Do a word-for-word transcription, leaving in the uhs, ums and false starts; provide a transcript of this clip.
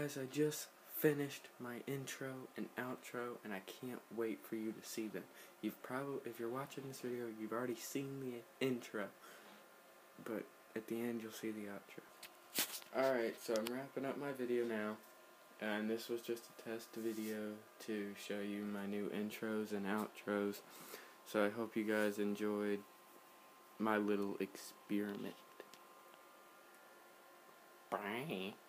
guys, I just finished my intro and outro, and I can't wait for you to see them. You've probably, if you're watching this video, you've already seen the intro, but at the end you'll see the outro. Alright, so I'm wrapping up my video now, and this was just a test video to show you my new intros and outros, so I hope you guys enjoyed my little experiment. Bye.